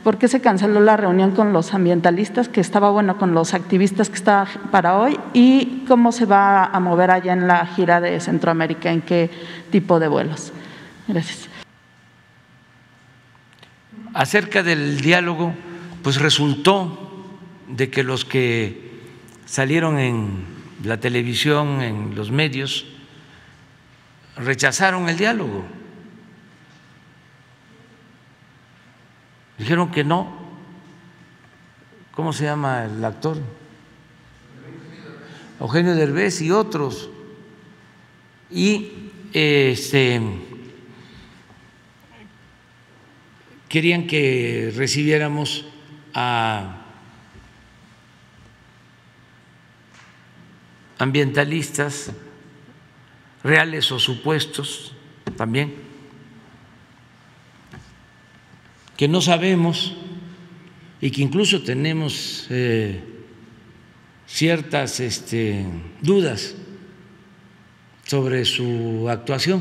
¿por qué se canceló la reunión con los ambientalistas, que estaba bueno, con los activistas que estaba para hoy? ¿Y cómo se va a mover allá en la gira de Centroamérica? ¿En qué tipo de vuelos? Gracias. Acerca del diálogo, pues resultó de que los que salieron en la televisión, en los medios, rechazaron el diálogo. Dijeron que no. ¿Cómo se llama el actor? Eugenio Derbez y otros. Y querían que recibiéramos a ambientalistas reales o supuestos también, que no sabemos y que incluso tenemos ciertas dudas sobre su actuación.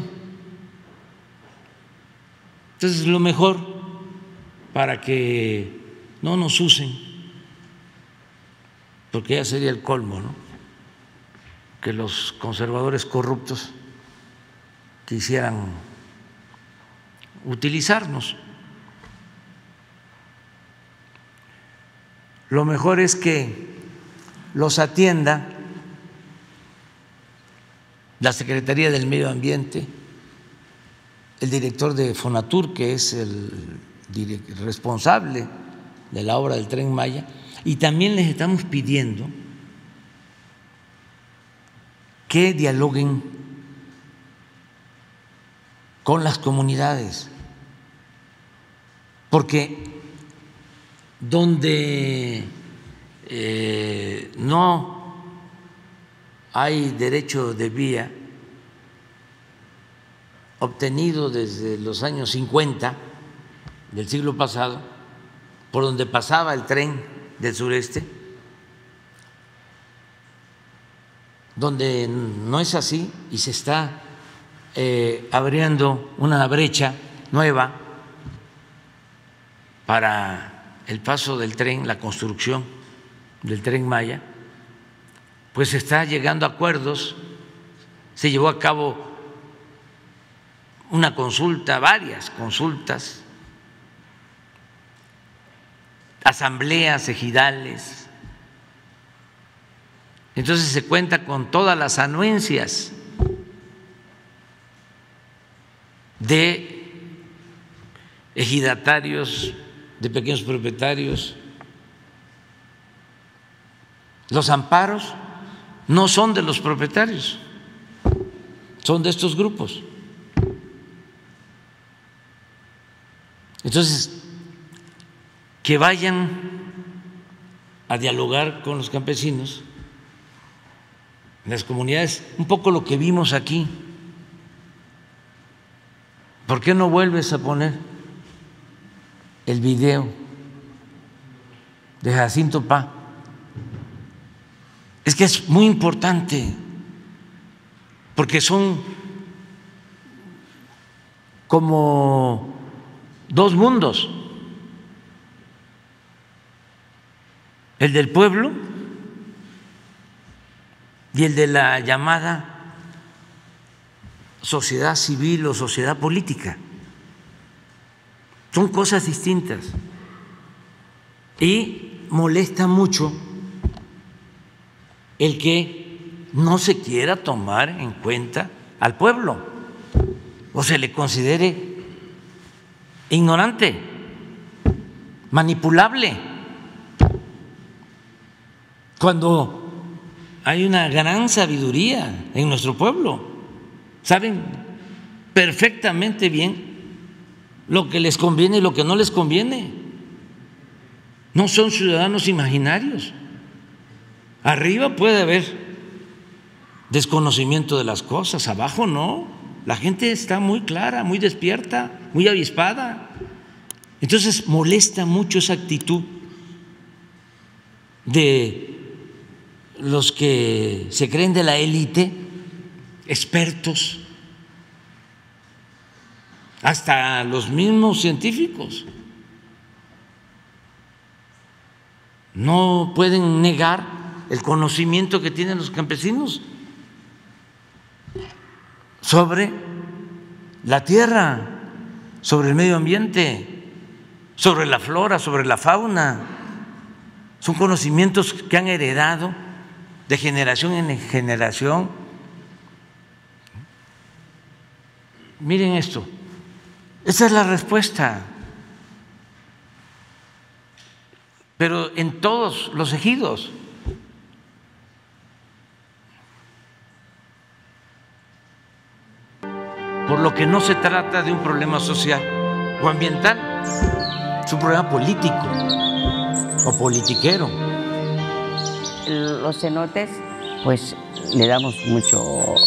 Entonces, lo mejor, para que no nos usen, porque ya sería el colmo, ¿no?, que los conservadores corruptos quisieran utilizarnos. Lo mejor es que los atienda la Secretaría del Medio Ambiente, el director de Fonatur, que es el responsable de la obra del Tren Maya, y también les estamos pidiendo que dialoguen con las comunidades, porque donde no hay derecho de vía obtenido desde los años 50 del siglo pasado, por donde pasaba el tren del sureste, donde no es así y se está abriendo una brecha nueva para el paso del tren, la construcción del Tren Maya, pues se está llegando a acuerdos. Se llevó a cabo una consulta, varias consultas, asambleas ejidales. Entonces se cuenta con todas las anuencias de ejidatarios, de pequeños propietarios. Los amparos no son de los propietarios, son de estos grupos. Entonces, que vayan a dialogar con los campesinos, las comunidades, un poco lo que vimos aquí. ¿Por qué no vuelves a poner el video de Jacinto Pá? Es que es muy importante, porque son como dos mundos: el del pueblo y el de la llamada sociedad civil o sociedad política. Son cosas distintas y molesta mucho el que no se quiera tomar en cuenta al pueblo o se le considere ignorante, manipulable, cuando hay una gran sabiduría en nuestro pueblo. Saben perfectamente bien lo que les conviene y lo que no les conviene. No son ciudadanos imaginarios. Arriba puede haber desconocimiento de las cosas, abajo no. La gente está muy clara, muy despierta, muy avispada. Entonces molesta mucho esa actitud de los que se creen de la élite, expertos, hasta los mismos científicos, no pueden negar el conocimiento que tienen los campesinos sobre la tierra, sobre el medio ambiente, sobre la flora, sobre la fauna. Son conocimientos que han heredado de generación en generación. Miren esto, esa es la respuesta. Pero en todos los ejidos. Por lo que no se trata de un problema social o ambiental, es un problema político o politiquero. Los cenotes, pues le damos mucho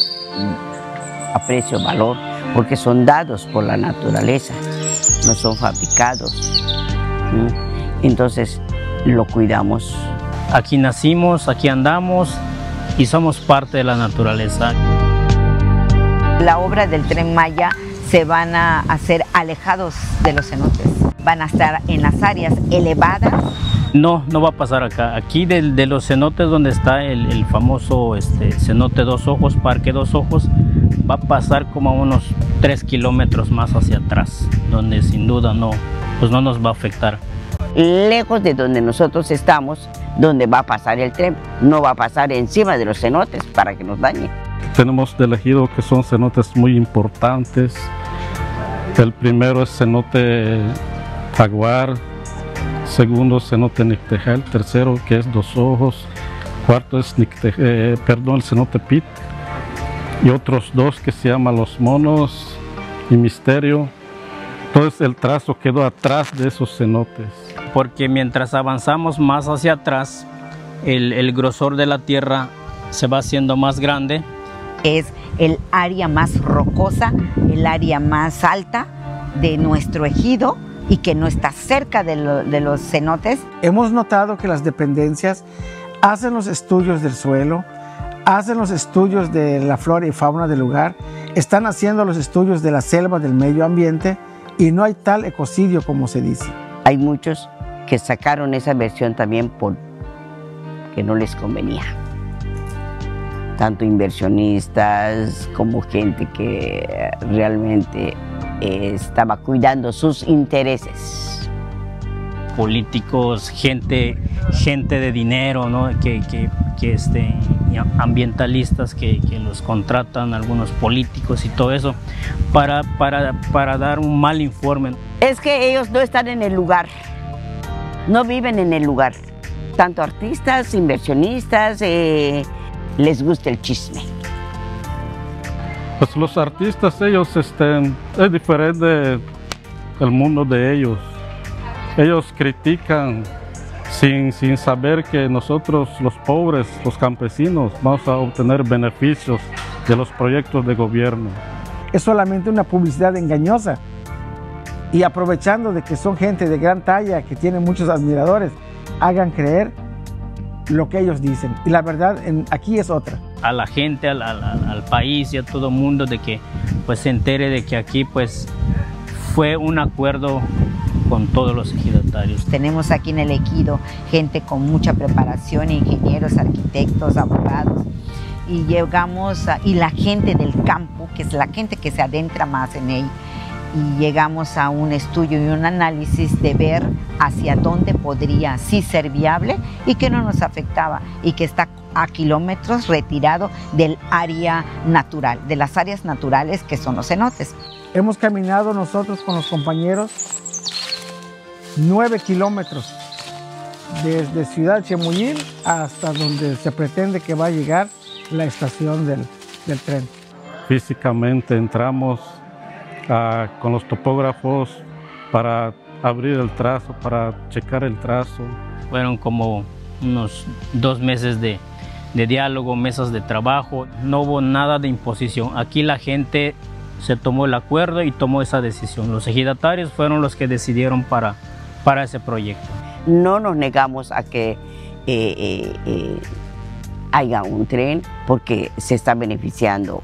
aprecio, valor, porque son dados por la naturaleza, no son fabricados. Entonces lo cuidamos. Aquí nacimos, aquí andamos y somos parte de la naturaleza. La obra del Tren Maya se van a hacer alejados de los cenotes, van a estar en las áreas elevadas. No, no va a pasar acá. Aquí de los cenotes donde está el famoso cenote Dos Ojos, Parque Dos Ojos, va a pasar como a unos 3 kilómetros más hacia atrás, donde sin duda pues no nos va a afectar. Lejos de donde nosotros estamos, donde va a pasar el tren, no va a pasar encima de los cenotes para que nos dañe. Tenemos del ejido que son cenotes muy importantes. El primero es cenote Jaguar, segundo cenote Nictejal, tercero que es Dos Ojos, cuarto es el cenote Pit, y otros dos que se llaman Los Monos y Misterio. Entonces el trazo quedó atrás de esos cenotes. Porque mientras avanzamos más hacia atrás, el grosor de la tierra se va haciendo más grande. Es el área más rocosa, el área más alta de nuestro ejido y que no está cerca de los cenotes. Hemos notado que las dependencias hacen los estudios del suelo, hacen los estudios de la flora y fauna del lugar, están haciendo los estudios de la selva, del medio ambiente, y no hay tal ecocidio como se dice. Hay muchos que sacaron esa versión también porque no les convenía. Tanto inversionistas como gente que realmente estaba cuidando sus intereses. Políticos, gente de dinero, ¿no? Ambientalistas que los contratan, algunos políticos y todo eso, para dar un mal informe. Es que ellos no están en el lugar, no viven en el lugar. Tanto artistas, inversionistas, les gusta el chisme. Pues los artistas, ellos es diferente el mundo de ellos. Ellos critican sin saber que nosotros, los pobres, los campesinos, vamos a obtener beneficios de los proyectos de gobierno. Es solamente una publicidad engañosa, y aprovechando de que son gente de gran talla, que tienen muchos admiradores, hagan creer lo que ellos dicen, y la verdad aquí es otra. A la gente, al país y a todo el mundo de que pues se entere de que aquí pues fue un acuerdo con todos los ejidatarios. Tenemos aquí en el ejido gente con mucha preparación, ingenieros, arquitectos, abogados, y y la gente del campo, que es la gente que se adentra más en él, y llegamos a un estudio y un análisis de ver hacia dónde podría sí ser viable y que no nos afectaba, y que está a kilómetros retirado del área natural, de las áreas naturales que son los cenotes. Hemos caminado nosotros con los compañeros 9 kilómetros desde Ciudad Chemuyil hasta donde se pretende que va a llegar la estación del tren. Físicamente entramos con los topógrafos para abrir el trazo, para checar el trazo. Fueron como unos 2 meses de diálogo, mesas de trabajo. No hubo nada de imposición. Aquí la gente se tomó el acuerdo y tomó esa decisión. Los ejidatarios fueron los que decidieron para ese proyecto. No nos negamos a que haya un tren porque se está beneficiando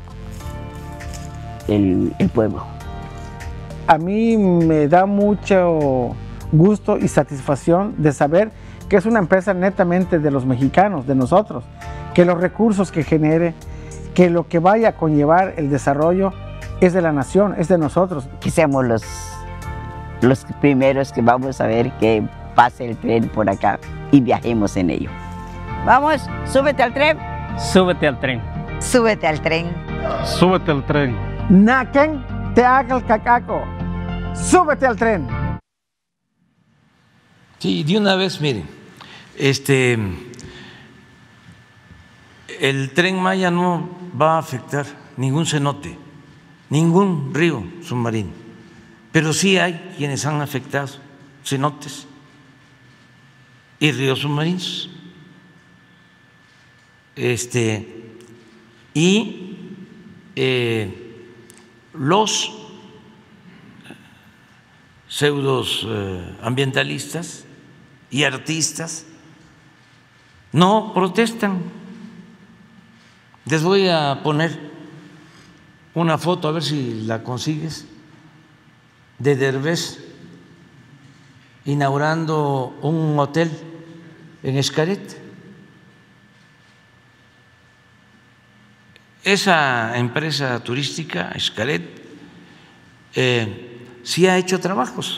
el pueblo. A mí me da mucho gusto y satisfacción de saber que es una empresa netamente de los mexicanos, de nosotros, que los recursos que genere, que lo que vaya a conllevar el desarrollo es de la nación, es de nosotros. Que seamos los primeros que vamos a ver que pase el tren por acá y viajemos en ello. Vamos, súbete al tren. Súbete al tren. Súbete al tren. Súbete al tren. Naquen te haga el cacaco. Súbete al tren. Sí, de una vez, miren, el Tren Maya no va a afectar ningún cenote, ningún río submarino, pero sí hay quienes han afectado cenotes y ríos submarinos. Los pseudos ambientalistas y artistas no protestan. Les voy a poner una foto, a ver si la consigues, de Derbez inaugurando un hotel en Xcaret. Esa empresa turística, Xcaret, sí ha hecho trabajos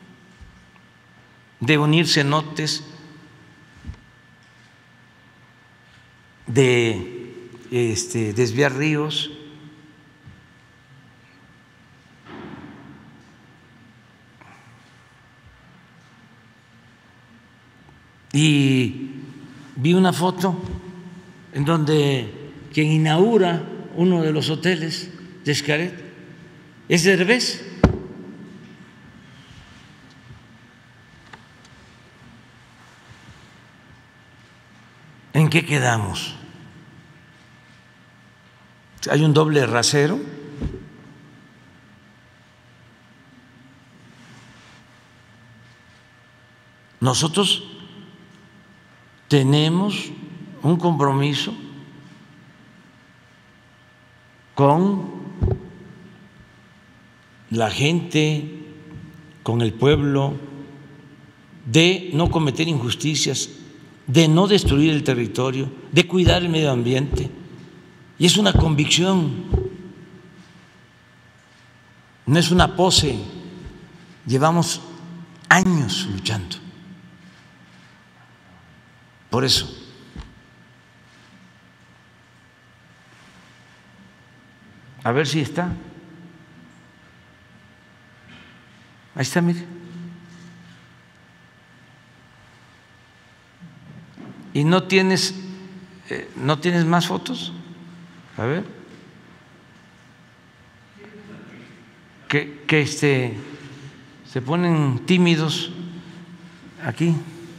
de unir cenotes, de desviar ríos, y vi una foto en donde quien inaugura uno de los hoteles de Xcaret es Derbez. ¿En qué quedamos? ¿Hay un doble rasero? Nosotros tenemos un compromiso con la gente, con el pueblo, de no cometer injusticias, de no destruir el territorio, de cuidar el medio ambiente. Y es una convicción, no es una pose. Llevamos años luchando por eso. A ver si está. Ahí está, mire. ¿Y no tienes más fotos? A ver. Que se ponen tímidos aquí.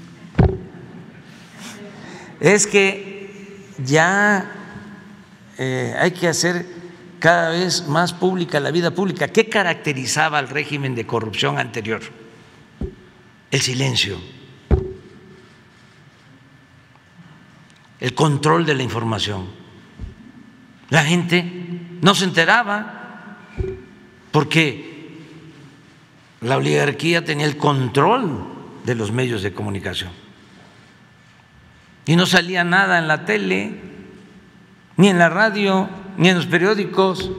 Es que ya hay que hacer cada vez más pública la vida pública. ¿Qué caracterizaba al régimen de corrupción anterior? El silencio, el control de la información. La gente no se enteraba porque la oligarquía tenía el control de los medios de comunicación y no salía nada en la tele, ni en la radio, ni en los periódicos.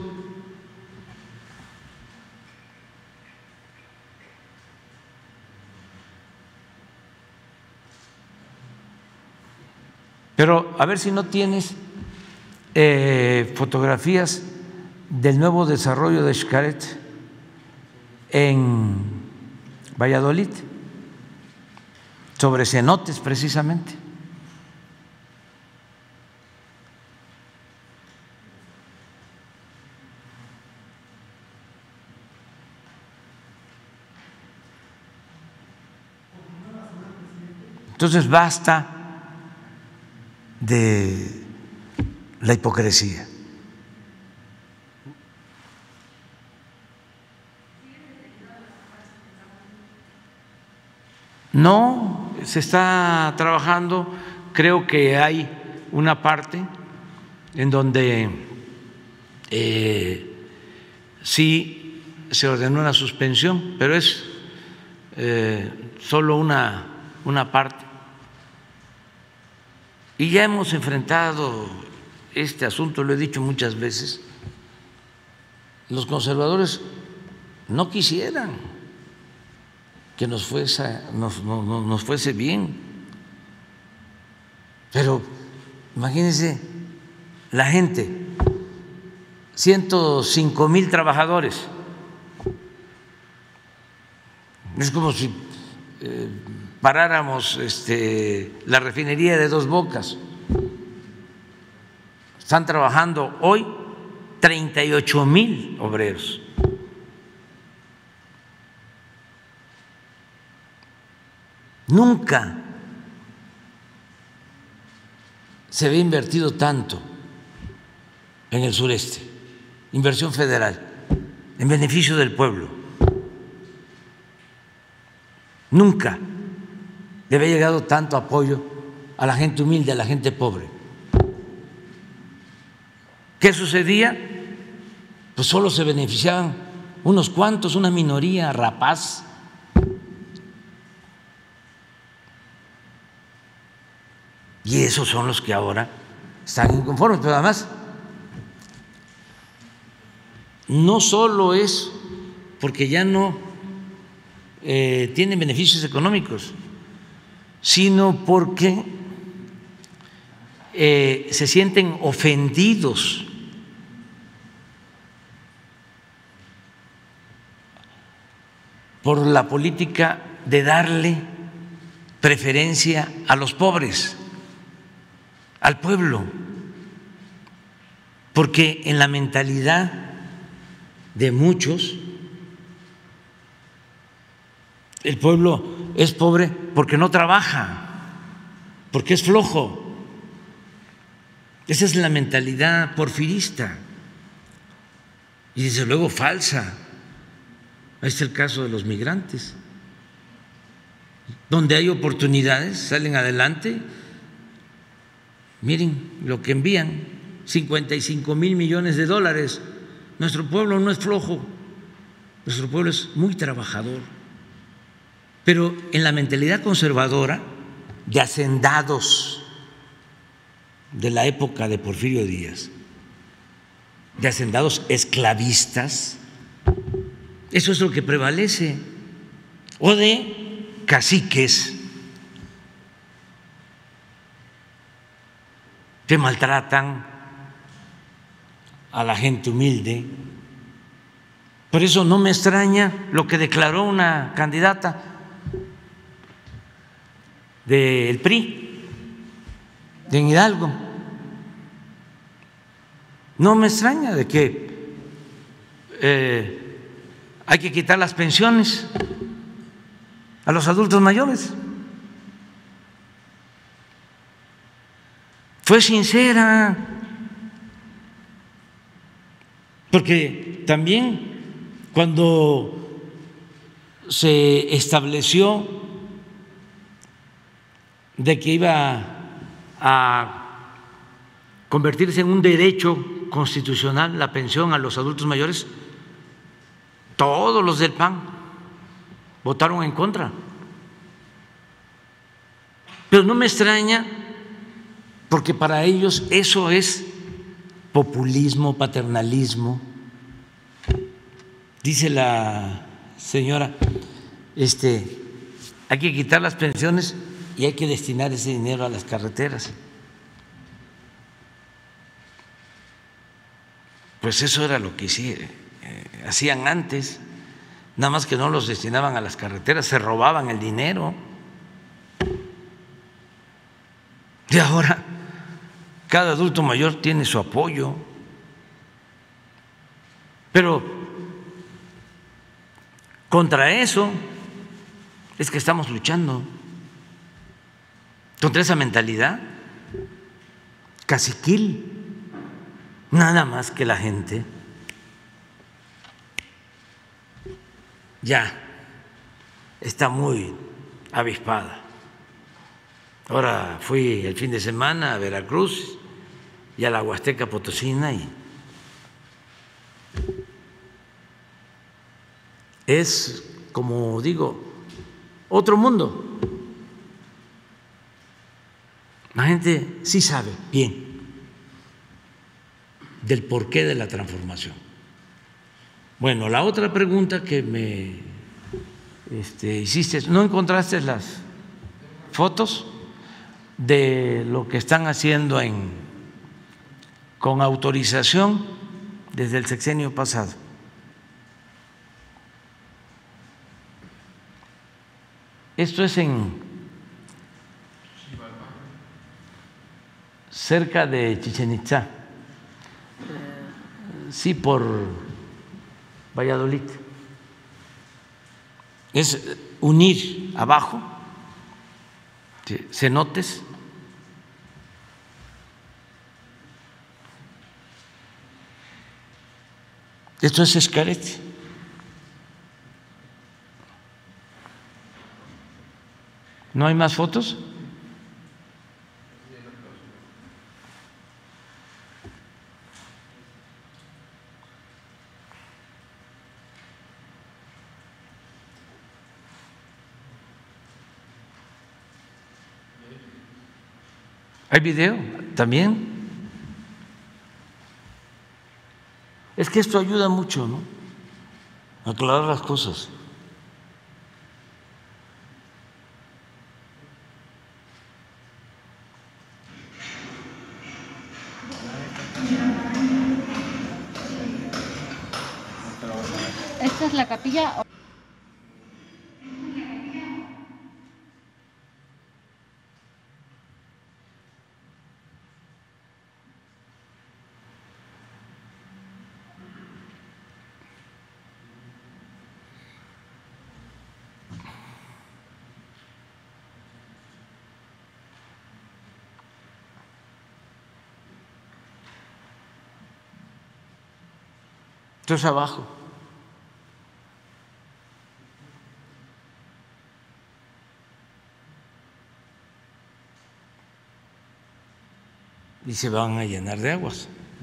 Pero a ver si no tienes fotografías del nuevo desarrollo de Xcaret en Valladolid, sobre cenotes precisamente. Entonces basta de la hipocresía. No, se está trabajando, creo que hay una parte en donde sí se ordenó una suspensión, pero es solo una parte. Y ya hemos enfrentado este asunto, lo he dicho muchas veces. Los conservadores no quisieran que nos fuese bien, pero imagínense la gente, 105,000 trabajadores. Es como si paráramos la refinería de Dos Bocas. Están trabajando hoy 38,000 obreros. Nunca se había invertido tanto en el sureste, inversión federal, en beneficio del pueblo. Nunca le había llegado tanto apoyo a la gente humilde, a la gente pobre. ¿Qué sucedía? Pues solo se beneficiaban unos cuantos, una minoría rapaz. Y esos son los que ahora están inconformes. Pero además, no solo es porque ya no tienen beneficios económicos, sino porque se sienten ofendidos por la política de darle preferencia a los pobres, al pueblo, porque en la mentalidad de muchos el pueblo es pobre porque no trabaja, porque es flojo. Esa es la mentalidad porfirista y desde luego falsa. Ahí está el caso de los migrantes, donde hay oportunidades, salen adelante. Miren lo que envían, 55,000 millones de dólares. Nuestro pueblo no es flojo, nuestro pueblo es muy trabajador. Pero en la mentalidad conservadora de hacendados de la época de Porfirio Díaz, de hacendados esclavistas, eso es lo que prevalece, o de caciques que maltratan a la gente humilde. Por eso no me extraña lo que declaró una candidata del PRI de Hidalgo. No me extraña de que hay que quitar las pensiones a los adultos mayores. Fue sincera, porque también cuando se estableció de que iba a convertirse en un derecho constitucional la pensión a los adultos mayores, todos los del PAN votaron en contra. Pero no me extraña, porque para ellos eso es populismo, paternalismo. Dice la señora, hay que quitar las pensiones y hay que destinar ese dinero a las carreteras. Pues eso era lo que hacían antes, nada más que no los destinaban a las carreteras, se robaban el dinero. Y ahora cada adulto mayor tiene su apoyo, pero contra eso es que estamos luchando, contra esa mentalidad caciquil. Nada más que la gente ya está muy avispada. Ahora fui el fin de semana a Veracruz y a la Huasteca Potosina y es, como digo, otro mundo. La gente sí sabe bien del porqué de la transformación. Bueno, la otra pregunta que me hiciste, ¿no encontraste las fotos de lo que están haciendo con autorización desde el sexenio pasado? Esto es cerca de Chichén Itzá, sí, por Valladolid. Es unir abajo cenotes esto es Xcaret. ¿No hay más fotos? ¿Hay video también? Es que esto ayuda mucho, ¿no? A aclarar las cosas. Esta es la capilla. Esto es abajo. Y se van a llenar de agua.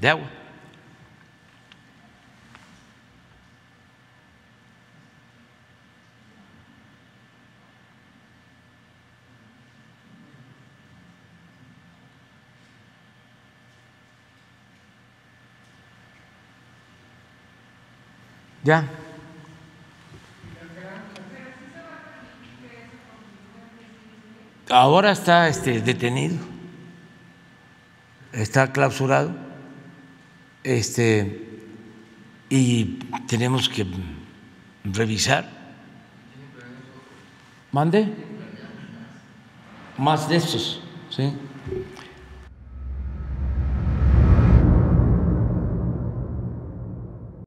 Ya. Ahora está detenido, está clausurado, y tenemos que revisar. ¿Mande? Más de estos, ¿sí?